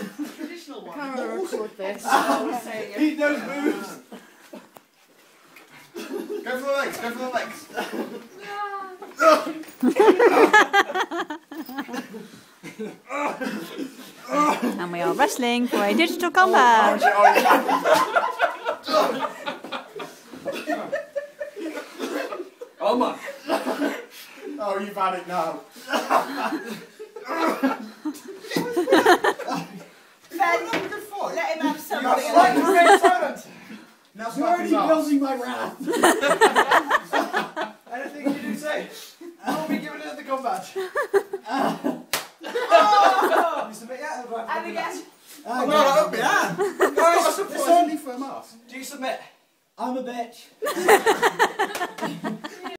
Traditional one. I'm going to record this. Eat those moves! Go for the legs, go for the legs. And we are wrestling for a digital Conbadge. Oh my! Oh, you've had it now. Let him have some. You're silent. Now You're already building my wrath! Anything you do say, I'll be giving it at the Conbadge. Oh! You submit yet? And again. Oh, no, I hope you have. Guys, it's only for a mask. Do you submit? I'm a bitch.